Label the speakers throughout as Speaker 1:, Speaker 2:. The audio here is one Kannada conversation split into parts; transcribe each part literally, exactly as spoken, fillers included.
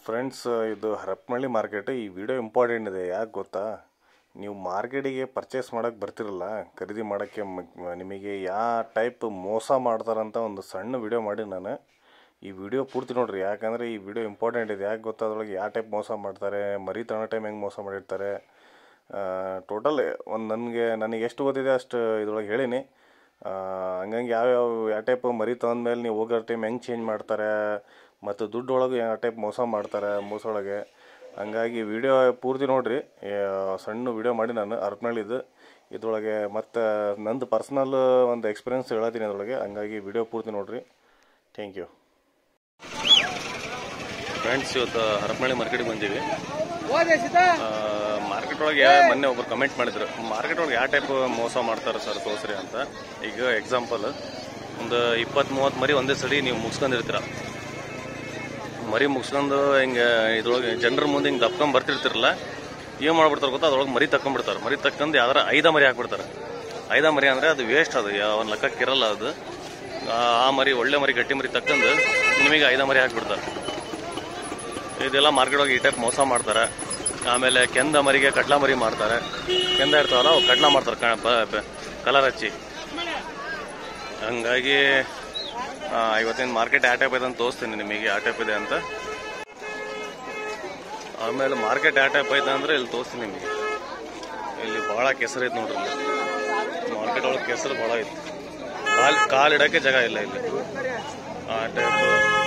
Speaker 1: ಫ್ರೆಂಡ್ಸ್, ಇದು ಹರಪನಹಳ್ಳಿ ಮಾರ್ಕೆಟ್. ಈ ವಿಡಿಯೋ ಇಂಪಾರ್ಟೆಂಟ್ ಇದೆ. ಯಾಕೆ ಗೊತ್ತಾ, ನೀವು ಮಾರ್ಕೆಟಿಗೆ ಪರ್ಚೇಸ್ ಮಾಡೋಕ್ಕೆ ಬರ್ತಿರಲ್ಲ, ಖರೀದಿ ಮಾಡೋಕ್ಕೆ ನಿಮಗೆ ಯಾವ ಟೈಪ್ ಮೋಸ ಮಾಡ್ತಾರಂತ ಒಂದು ಸಣ್ಣ ವಿಡಿಯೋ ಮಾಡಿ ನಾನು. ಈ ವಿಡಿಯೋ ಪೂರ್ತಿ ನೋಡಿರಿ, ಯಾಕಂದರೆ ಈ ವಿಡಿಯೋ ಇಂಪಾರ್ಟೆಂಟ್ ಇದೆ. ಯಾಕೆ ಗೊತ್ತಾ, ಅದರೊಳಗೆ ಯಾವ ಟೈಪ್ ಮೋಸ ಮಾಡ್ತಾರೆ, ಮರಿ ತಗೊಳ್ಳೋ ಟೈಮ್ ಹೆಂಗೆ ಮೋಸ ಮಾಡಿರ್ತಾರೆ, ಟೋಟಲ್ ಒಂದು ನನಗೆ ನನಗೆ ಎಷ್ಟು ಗೊತ್ತಿದೆ ಅಷ್ಟು ಇದ್ರೊಳಗೆ ಹೇಳೀನಿ. ಹಂಗಂಗೆ ಯಾವ್ಯಾವ ಯಾವ ಟೈಪ್ ಮರಿ ತೊಗೊಂಡ್ಮೇಲೆ ನೀವು ಹೋಗೋ ಟೈಮ್ ಹೆಂಗೆ ಚೇಂಜ್ ಮಾಡ್ತಾರೆ, ಮತ್ತು ದುಡ್ಡು ಒಳಗೆ ಯಾವ ಟೈಪ್ ಮೋಸ ಮಾಡ್ತಾರೆ ಮೋಸ ಒಳಗೆ. ಹಂಗಾಗಿ ವಿಡಿಯೋ ಪೂರ್ತಿ ನೋಡಿರಿ. ಸಣ್ಣ ವಿಡಿಯೋ ಮಾಡಿ ನಾನು ಹರಪನಹಳ್ಳಿದು ಇದ್ರೊಳಗೆ, ಮತ್ತು ನಂದು ಪರ್ಸ್ನಲ್ ಒಂದು ಎಕ್ಸ್ಪೀರಿಯನ್ಸ್ ಹೇಳತ್ತೀನಿ ಅದರೊಳಗೆ. ಹಂಗಾಗಿ ವಿಡಿಯೋ ಪೂರ್ತಿ ನೋಡಿರಿ. Thank you friends. ಇವತ್ತು ಹರಪನಹಳ್ಳಿ ಮಾರ್ಕೆಟಿಗೆ ಬಂದೀವಿ. ಮಾರ್ಕೆಟ್ ಒಳಗೆ ಮೊನ್ನೆ ಒಬ್ರು ಕಮೆಂಟ್ ಮಾಡಿದ್ರು, ಮಾರ್ಕೆಟ್ ಒಳಗೆ ಯಾವ ಟೈಪ್ ಮೋಸ ಮಾಡ್ತಾರೆ ಸರ್ ತೋರಿಸ್ರಿ ಅಂತ. ಈಗ ಎಕ್ಸಾಂಪಲ್, ಒಂದು ಇಪ್ಪತ್ತು ಮೂವತ್ತು ಮರಿ ಒಂದೇ ಸರಿ ನೀವು ಮುಗಿಸ್ಕೊಂಡಿರ್ತೀರ. ಮರಿ ಮುಗಿಸ್ಕೊಂಡು ಹಿಂಗೆ ಇದ್ರೊಳಗೆ ಜನರ ಮುಂದೆ ಹಿಂಗೆ ದಪ್ಕೊಂಡ್ ಬರ್ತಿರ್ತಿರಲ್ಲ, ಏನು ಮಾಡ್ಬಿಡ್ತಾರೆ ಗೊತ್ತಾ, ಅದ್ರೊಳಗೆ ಮರಿ ತಕೊಂಡ್ಬಿಡ್ತಾರೆ. ಮರಿ ತಕ್ಕಂದು ಯಾವ್ದಾರ ಐದ ಮರಿ ಹಾಕ್ಬಿಡ್ತಾರೆ. ಐದ ಮರಿ ಅಂದರೆ ಅದು ವೇಸ್ಟ್, ಅದು ಒಂದು ಲೆಕ್ಕಕ್ಕಿರಲ್ಲ ಅದು. ಆ ಮರಿ ಒಳ್ಳೆ ಮರಿ ಗಟ್ಟಿ ಮರಿ ತಕ್ಕಂದು ನಿಮಗೆ ಐದ ಮರಿ ಹಾಕ್ಬಿಡ್ತಾರೆ. ಇದೆಲ್ಲ ಮಾರ್ಕೆಟ್ ಒಳಗೆ ಈ ಟೈಪ್ ಮೋಸ ಮಾಡ್ತಾರೆ. ಆಮೇಲೆ ಕೆಂದ ಮರಿಗೆ ಕಡ್ಲಾ ಮರಿ ಮಾಡ್ತಾರೆ. ಕೆಂದ ಇರ್ತಾವಲ್ಲ ಅವು ಕಡ್ಲಾ ಮಾಡ್ತಾರೆ ಕಲರ್ ಹಚ್ಚಿ. ಹಂಗಾಗಿ ಇವತ್ತಿನ ಮಾರ್ಕೆಟ್ ಯಾವ ಟೈಪ್ ಇದೆ ಅಂತ ತೋರಿಸ್ತೀನಿ ನಿಮಗೆ, ಯಾವ ಟೈಪ್ ಇದೆ ಅಂತ. ಆಮೇಲೆ ಮಾರ್ಕೆಟ್ ಯಾವ ಟೈಪ್ ಐತೆ ಅಂದ್ರೆ ಇಲ್ಲಿ ತೋರಿಸ್ತೀನಿ ನಿಮಗೆ. ಇಲ್ಲಿ ಭಾಳ ಕೆಸರು ಐತೆ ನೋಡ್ರಿ. ಮಾರ್ಕೆಟ್ ಒಳಗೆ ಕೆಸರು ಭಾಳ ಐತಿ. ಕಾಲ್ ಕಾಲು ಇಡೋಕ್ಕೆ ಜಾಗ ಇಲ್ಲ ಇಲ್ಲಿ. ಆ ಟೈಪ್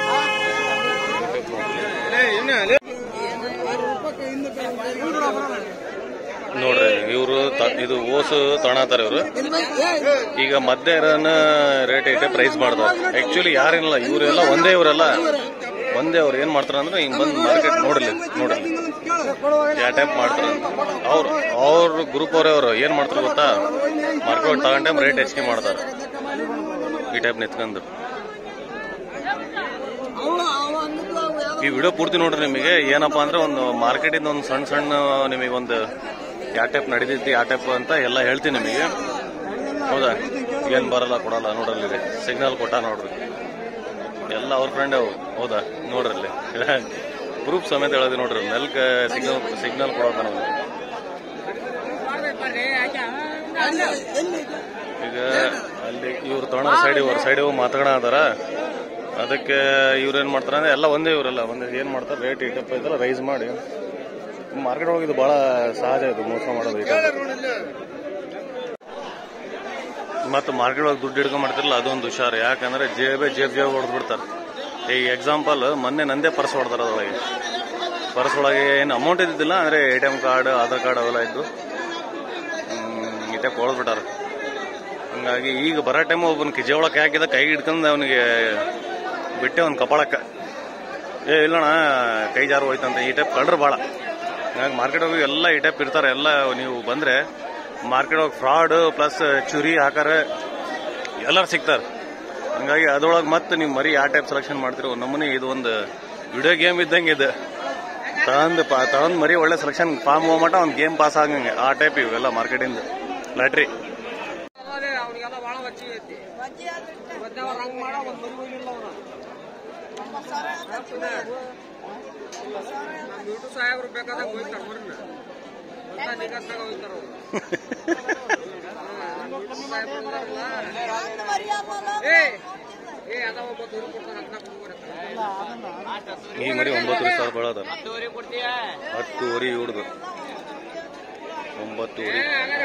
Speaker 1: ನೋಡ್ರಿ. ಇವರು ಇದು ಓಸು ತಗೊಳತಾರೆ ಇವರು. ಈಗ ಮಧ್ಯ ರೇಟ್ ಐತೆ ಪ್ರೈಸ್ ಮಾಡ್ತಾರೆ. ಆಕ್ಚುಲಿ ಯಾರೇನಿಲ್ಲ, ಇವರೆಲ್ಲ ಒಂದೇ, ಇವರೆಲ್ಲ ಒಂದೇ. ಅವ್ರು ಏನ್ ಮಾಡ್ತಾರ ಅಂದ್ರೆ ಹಿಂಗ್ ಬಂದ್ ಮಾರ್ಕೆಟ್ ನೋಡ್ಲಿ ನೋಡ್ರಿ ಯಾವ ಟೈಪ್ ಮಾಡ್ತಾರ. ಅವ್ರು ಅವ್ರ ಗ್ರೂಪ್ ಅವರೇ ಅವರು ಏನ್ ಮಾಡ್ತಾರ ಗೊತ್ತಾ, ಮಾರ್ಕೆಟ್ ತಗೊಂಡ ಟೈಮ್ ರೇಟ್ ಹೆಚ್ಚಿಗೆ ಮಾಡ್ತಾರೆ. ಈ ಟೈಪ್ ನಿತ್ಕೊಂಡು ಈ ವಿಡಿಯೋ ಪೂರ್ತಿ ನೋಡ್ರಿ. ನಿಮಗೆ ಏನಪ್ಪಾ ಅಂದ್ರೆ ಒಂದು ಮಾರ್ಕೆಟಿಂದ ಒಂದು ಸಣ್ಣ ಸಣ್ಣ ನಿಮಗೆ ಒಂದು ಯಾವ ಟೈಪ್ ನಡೀತೈತಿ ಯಾವ ಟೈಪ್ ಅಂತ ಎಲ್ಲ ಹೇಳ್ತೀನಿ ನಿಮಗೆ. ಹೌದಾ, ಏನ್ ಬರಲ್ಲ ಕೊಡಲ್ಲ ನೋಡ್ರಲ್ಲಿ. ಸಿಗ್ನಲ್ ಕೊಟ್ಟ ನೋಡ್ರಿ, ಎಲ್ಲ ಅವ್ರ ಫ್ರೆಂಡ್ ಅವು. ಹೌದಾ, ನೋಡ್ರಲ್ಲಿ ಪ್ರೂಫ್ ಸಮೇತ ಹೇಳೋದು ನೋಡ್ರಿ. ಮೆಲ್ಕ್ ಸಿಗ್ನಲ್ ಸಿಗ್ನಲ್ ಕೊಡೋದ ನಾವು. ಈಗ ಅಲ್ಲಿ ಇವ್ರು ತಗೊಳ್ಳೋ ಸೈಡ್ ಇವ್ರ ಸೈಡ್ ಇವ್ ಮಾತಾಡೋ ಅದಾರ. ಅದಕ್ಕೆ ಇವ್ರು ಏನ್ ಮಾಡ್ತಾರ ಅಂದ್ರೆ ಎಲ್ಲ ಒಂದೇ, ಇವರೆಲ್ಲ ಒಂದೇ. ಏನ್ ಮಾಡ್ತಾರೆ, ರೇಟ್ ಈ ಟೈಪ್ ಐತಲ್ಲ ರೈಸ್ ಮಾಡಿ ಮಾರ್ಕೆಟ್ ಒಳಗೆ ಇದು ಬಹಳ ಸಹಜ, ಇದು ಮೋಸ ಮಾಡೋದು. ಮತ್ತು ಮಾರ್ಕೆಟ್ ಒಳಗೆ ದುಡ್ಡು ಹಿಡ್ಕೊಂಡ್ ಮಾಡ್ತಿರಲ್ಲ, ಅದೊಂದು ಹುಷಾರು. ಯಾಕಂದ್ರೆ ಜೇಬೆ ಜೇಬ್ ಜೇಬ್ ಹೊಡೆದ್ ಬಿಡ್ತಾರೆ. ಈಗ ಎಕ್ಸಾಂಪಲ್, ಮೊನ್ನೆ ನಂದೇ ಪರ್ಸ್ ಹೊಡೆದಾರ. ಅದರೊಳಗೆ ಪರ್ಸ್ ಒಳಗೆ ಏನು ಅಮೌಂಟ್ ಇದ್ದಿದ್ದಿಲ್ಲ, ಅಂದ್ರೆ A T M card Aadhaar card ಅವೆಲ್ಲ ಇದ್ದು ಈ ಟೈಪ್ ಹೊಡೆದ್ಬಿಟ್ಟಾರ. ಹಂಗಾಗಿ ಈಗ ಬರೋ ಟೈಮ್ ಒಬ್ಬನ ಕಿಜೆ ಒಳಗೆ ಹಾಕಿದ ಕೈಗೆ ಹಿಡ್ಕೊಂಡು ಅವನಿಗೆ ಬಿಟ್ಟೆ ಒಂದು ಕಪಾಳಕ್ಕ, ಏ ಇಲ್ಲಣ್ಣ ಕೈ ಜಾರು ಹೋಯ್ತಂತ. ಈ ಟೈಪ್ ಕಳ್ರು ಭಾಳ. ಹಂಗಾಗಿ ಮಾರ್ಕೆಟ್ ಹೋಗಿ ಎಲ್ಲ ಈ ಟೈಪ್ ಇರ್ತಾರೆ. ಎಲ್ಲ ನೀವು ಬಂದ್ರೆ ಮಾರ್ಕೆಟ್ ಹೋಗಿ ಫ್ರಾಡ್ ಪ್ಲಸ್ ಚುರಿ ಹಾಕಾರ ಎಲ್ಲರೂ ಸಿಗ್ತಾರೆ. ಹಂಗಾಗಿ ಅದ್ರೊಳಗೆ ಮತ್ತೆ ನೀವು ಮರಿ ಯಾವ ಟೈಪ್ ಸೆಲೆಕ್ಷನ್ ಮಾಡ್ತಿರೋ ನಮ್ಮನೆ. ಇದು ಒಂದು ವಿಡಿಯೋ ಗೇಮ್ ಇದ್ದಂಗೆ ಇದು. ತಗೊಂಡ್ ತಗೊಂಡ್ ಮರಿ ಒಳ್ಳೆ ಸೆಲೆಕ್ಷನ್ ಫಾರ್ಮ್ ಹೋಗ್ಮಟ ಒಂದು ಗೇಮ್ ಪಾಸ್ ಆಗಂಗೆ ಆ ಟೈಪ್ ಇವೆಲ್ಲ ಮಾರ್ಕೆಟಿಂದ ಲಾಟ್ರಿ.
Speaker 2: ಸಾಹೇಬ್ರು ಬೇಕಾದಾಗ ಹೋಗ್ತಾರೆ ಮರಿನ ನಿಗಾಸ್ನಾಗ ಹೋಗ್ತಾರ.
Speaker 1: ಈ ಮರಿ ಒಂಬತ್ತುವರೆ ಸಾವಿರ ಬೆಳದ. ಹತ್ತುವರೆ ಇವ್ರದು ಒಂಬತ್ತುವರೆ.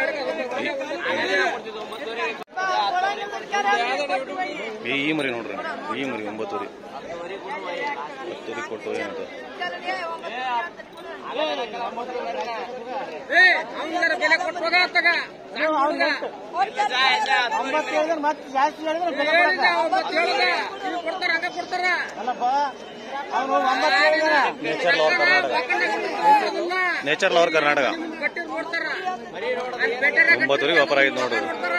Speaker 1: ಈ ಮರಿ ನೋಡ್ರಿ, ಈ ಮರಿ ಒಂಬತ್ತುವರೆ ಹತ್ತುವರೆ ಕೊಟ್ಟು ಏನಂತ.
Speaker 2: ಬೆಲೆ ಕೊಟ್ಟೋಗ ಕೊಡ್ತಾರ, ಹಂಗ ಕೊಡ್ತಾರ.
Speaker 1: Nature lover Karnataka, nature lover Karnataka. ಒಂಬತ್ತುವರೆಗೆ ವ್ಯಾಪಾರ ಆಗಿದ್ದು ನೋಡ್ರಿ.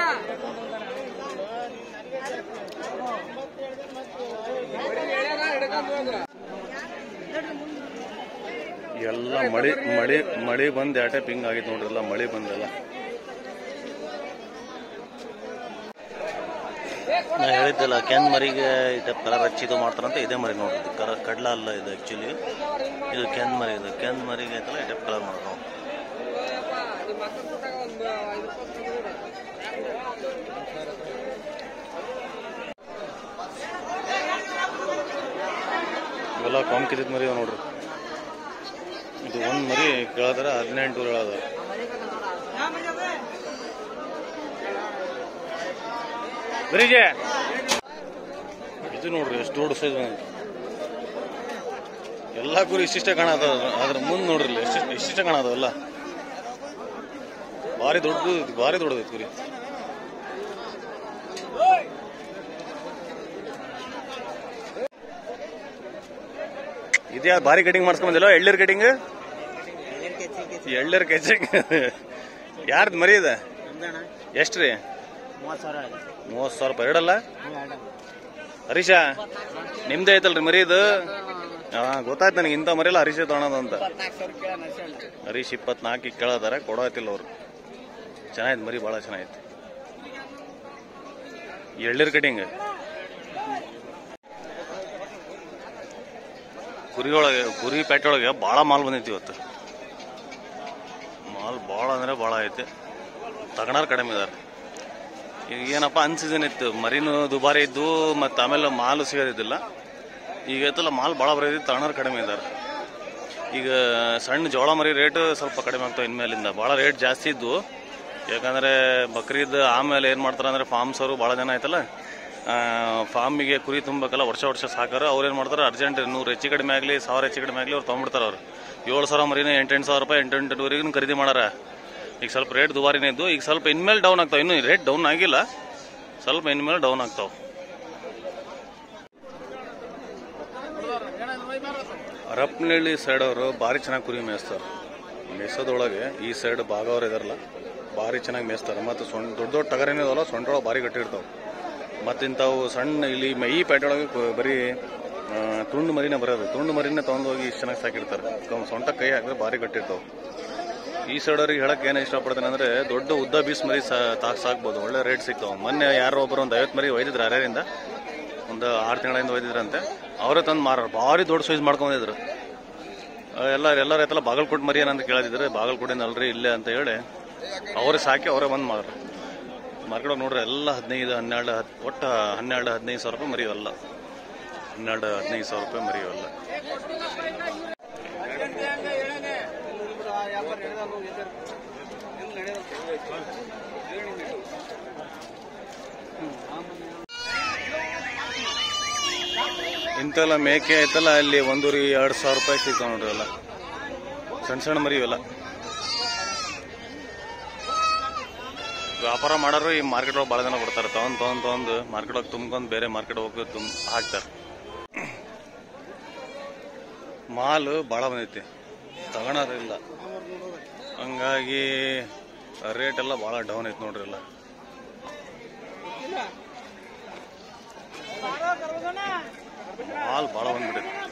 Speaker 1: ಎಲ್ಲ ಮಳಿ ಮಳಿ ಮಳಿ ಬಂದ್ ಯಾವ ಟೈಪ್ ಹಿಂಗ್ ಆಗಿತ್ತು ನೋಡ್ರಿ. ಎಲ್ಲ ಮಳಿ ಬಂದೆಲ್ಲ ನಾ ಹೇಳಿದ್ದಲ್ಲ ಕೆನ್ ಮರಿಗೆ ಇದು ಕಲರ್ ಹಚ್ಚಿದು ಮಾಡ್ತಾರಂತ ಇದೇ ಮರಿ ನೋಡ್ರಿ ಕರ ಕಡ್ಲ ಅಲ್ಲ ಇದು ಆ್ಯಕ್ಚುಲಿ ಇದು ಕೆನ್ ಮರಿ ಇದು ಕೆನ್ ಮರಿಗೆ ಐತಲ್ಲ ಇದೇ ಕಲರ್ ಮಾಡೋದು ನಾವು ಇವೆಲ್ಲ ಕಾಂಕಿದ್ ಮರಿ ನೋಡ್ರಿ ಇದು ಒಂದು ಮರಿ ಕೇಳದಾರ ಹದಿನೆಂಟು ಹೇಳದ ಬರೀಜೆ ಇದು ನೋಡ್ರಿ ಎಷ್ಟು ದೊಡ್ಡ ಸೈಜ್ ಬಂದಿದೆ ಎಲ್ಲ ಕುರಿ ಇಷ್ಟಿಷ್ಟೇ ಕಾಣದ ಅದ್ರ ಮುಂದೆ ನೋಡ್ರಿ ಎಷ್ಟು ಇಷ್ಟಿಷ್ಟೇ ಕಾಣದಲ್ಲ ಭಾರಿ ದೊಡ್ಡದು ಭಾರಿ ದೊಡ್ಡದೈತಿ ಕುರಿ ಇದ್ಯಾ ಭಾರಿ ಕಟಿಂಗ್ ಮಾಡ್ಸ್ಕೊಂಬಂದಿಲ್ಲ ಎಳ್ಳೀರ್ ಕಟಿಂಗ್ ಎಳ್ಳೀರ್ ಕೆಚಿಂಗ್ ಯಾರ್ದು ಮರಿ ಇದೆ ಎಷ್ಟ್ರಿ ಮೂವತ್ತು ಸಾವಿರ ರೂಪಾಯಿ ಎರಡಲ್ಲ ಹರೀಶ ನಿಮ್ದೇ ಐತಲ್ರಿ ಮರಿ ಇದು ಹಾ ಗೊತ್ತಾಯ್ತು ನನಗೆ ಇಂಥ ಮರಿಲ್ಲ ಹರೀಶ ತಗೊಳೋದು ಅಂತ ಹರೀಶ್ ಇಪ್ಪತ್ನಾಲ್ಕಿಗೆ ಕೇಳದಾರೆ ಕೊಡೋತಿಲ್ಲ ಅವ್ರು ಚೆನ್ನಾಯ್ತು ಮರಿ ಭಾಳ ಚೆನ್ನಾಯ್ತು ಎಳ್ಳೀರ್ ಕಟಿಂಗ್ ಕುರಿ ಒಳಗೆ ಕುರಿ ಪೇಟೆ ಒಳಗೆ ಭಾಳ ಮಾಲ್ ಬಂದೈತಿ ಇವತ್ತು ಮಾಲ್ ಭಾಳ ಅಂದ್ರೆ ಭಾಳ ಐತೆ ತಗಣಾರ್ ಕಡಿಮೆ ಇದಾರೆ ಈಗ ಏನಪ್ಪ ಅನ್ ಸೀಸನ್ ಇತ್ತು ಮರಿನೂ ದುಬಾರಿ ಇದ್ದು ಮತ್ತು ಆಮೇಲೆ ಮಾಲು ಸಿಗೋದಿದ್ದಿಲ್ಲ ಈಗ ಐತಲ್ಲ ಮಾಲ್ ಭಾಳ ಬರೋದಿ ತಗಣಾರ್ ಕಡಿಮೆ ಇದ್ದಾರೆ ಈಗ ಸಣ್ಣ ಜೋಳ ಮರಿ ರೇಟ್ ಸ್ವಲ್ಪ ಕಡಿಮೆ ಆಗ್ತಾವೆ ಇನ್ಮೇಲಿಂದ ಭಾಳ ರೇಟ್ ಜಾಸ್ತಿ ಇದ್ದು ಯಾಕಂದರೆ ಬಕ್ರೀದ್ ಆಮೇಲೆ ಏನು ಮಾಡ್ತಾರೆ ಅಂದರೆ ಫಾರ್ಮ್ಸ್ ಅವರು ಭಾಳ ಜನ ಆಯ್ತಲ್ಲ ಫಾರ್ಮಿಗೆ ಕುರಿ ತುಂಬಬೇಕಲ್ಲ ವರ್ಷ ವರ್ಷ ಸಾಕಾರ ಅವ್ರು ಏನು ಮಾಡ್ತಾರೆ ಅರ್ಜೆಂಟ್ ನೂರು ಹೆಚ್ಚು ಕಡಿಮೆ ಆಗಲಿ ಸಾವಿರ ಹೆಚ್ಚು ಕಡಿಮೆ ಆಗಲಿ ಅವ್ರು ತೊಗೊಂಡ್ಬಿಡ್ತಾರೆ ಅವ್ರು ಏಳು ಸಾವಿರ ಮರಿನ ಎಂಟೆಂಟು ಸಾವಿರ ರೂಪಾಯಿ ಎಂಟು ಎಂಟುವರೆಗೂ ಖರೀದಿ ಮಾಡಾರ ಈಗ ಸ್ವಲ್ಪ ರೇಟ್ ದುಬಾರಿನೇ ಇದ್ದು ಈಗ ಸ್ವಲ್ಪ ಇನ್ಮೇಲೆ ಡೌನ್ ಆಗ್ತಾವೆ ಇನ್ನೂ ರೇಟ್ ಡೌನ್ ಆಗಿಲ್ಲ ಸ್ವಲ್ಪ ಇನ್ಮೇಲೆ ಡೌನ್ ಆಗ್ತಾವೆ ಹರಪನಹಳ್ಳಿ ಸೈಡ್ ಅವರು ಭಾರಿ ಚೆನ್ನಾಗಿ ಕುರಿ ಮೇಯಿಸ್ತಾರೆ ಮೇಯ್ಸೋದೊಳಗೆ ಈ ಸೈಡ್ ಭಾಗವ್ರು ಇದಾರಲ್ಲ ಭಾರಿ ಚೆನ್ನಾಗಿ ಮೇಯಿಸ್ತಾರೆ ಮತ್ತು ಸೊಂಡ್ ದೊಡ್ಡ ದೊಡ್ಡ ಟಗರೇನಿದವಲ್ಲ ಸೊಂಟೊಳಗೆ ಭಾರಿ ಗಟ್ಟಿ ಇರ್ತಾವೆ ಮತ್ತು ಇಂಥವು ಸಣ್ಣ ಇಲ್ಲಿ ಈ ಪೇಟೆ ಒಳಗೆ ಬರೀ ತುಂಡು ಮರಿನೇ ಬರೋದು ತುಂಡು ಮರಿನೇ ತೊಗೊಂಡೋಗಿ ಇಷ್ಟು ಚೆನ್ನಾಗಿ ಸಾಕಿರ್ತಾರೆ ಸೊಂಟ ಕೈ ಹಾಕಿದ್ರೆ ಭಾರಿ ಗಟ್ಟಿರ್ತಾವೆ ಈ ಸೈಡವ್ರಿಗೆ ಹೇಳಕ್ಕೆ ಏನು ಇಷ್ಟಪಡ್ತೇನೆ ಅಂದರೆ ದೊಡ್ಡ ಉದ್ದ ಬೀಸ್ ಮರಿ ಸಾ ತಾಕ್ ಸಾಕ್ಬೋದು ಒಳ್ಳೆ ರೇಟ್ ಸಿಗ್ತಾವೆ ಮೊನ್ನೆ ಯಾರೋ ಒಬ್ಬರು ಒಂದು ಐವತ್ತು ಮರಿ ಒಯ್ದಿದ್ರು ಹರ್ಯಾರಿಂದ ಒಂದು ಆರು ತಿಂಗಳಿಂದ ಒಯ್ದಿದ್ರಂತೆ ಅವರೇ ತಂದು ಮಾರೋರು ಭಾರಿ ದೊಡ್ಡ ಸೈಜ್ ಮಾಡ್ಕೊಂಡಿದ್ರು ಎಲ್ಲ ಎಲ್ಲರ ಐತಲ್ಲ ಬಾಗಲಕೋಟೆ ಮರಿ ಏನಂತ ಕೇಳಿದ್ರೆ ಬಾಗಲಕೋಟೆಯಿಂದ ಅಲ್ರಿ ಇಲ್ಲೇ ಅಂತ ಹೇಳಿ ಅವರೇ ಸಾಕಿ ಅವರೇ ಬಂದು ಮಾರ್ರು ಮಾರ್ಕೆಟ್ ನೋಡ್ರಿ ಎಲ್ಲ ಹದಿನೈದು ಹನ್ನೆರಡು ಹತ್ತು ಒಟ್ಟು ಹನ್ನೆರಡು ಹದಿನೈದು ಸಾವಿರ ರೂಪಾಯಿ ಮರಿಯವಲ್ಲ ಹನ್ನೆರಡು ಹದಿನೈದು ಸಾವಿರ ರೂಪಾಯಿ ಮರಿಯವಲ್ಲ ಇಂತೆಲ್ಲ ಮೇಕೆ ಐತಲ್ಲ ಅಲ್ಲಿ ಒಂದೂರಿ ಎರಡು ಸಾವಿರ ರೂಪಾಯಿ ಸಿಗ್ತಾವ ನೋಡ್ರಿ ಎಲ್ಲ ಸಣ್ಣ ಸಣ್ಣ ಮರಿ ಇವೆಲ್ಲ ವ್ಯಾಪಾರ ಮಾಡೋರು ಈ ಮಾರ್ಕೆಟ್ ಒಳಗೆ ಭಾಳ ಜನ ಕೊಡ್ತಾರೆ ತಗೊಂಡ್ ತಗೊಂಡ್ ತಗೊಂಡು ಮಾರ್ಕೆಟ್ ಒಳಗೆ ತುಂಬ್ಕೊಂಡು ಬೇರೆ ಮಾರ್ಕೆಟ್ ಹೋಗಿ ತುಂಬ ಹಾಕ್ತಾರೆ ಮಾಲು ಭಾಳ ಬಂದೈತಿ ತಗೊಳೋರಿಲ್ಲ ಹಂಗಾಗಿ ರೇಟ್ ಎಲ್ಲ ಭಾಳ ಡೌನ್ ಐತಿ ನೋಡ್ರಿ ಎಲ್ಲ ಮಾಲ್ ಭಾಳ ಬಂದ್ಬಿಟ್ಟೈತಿ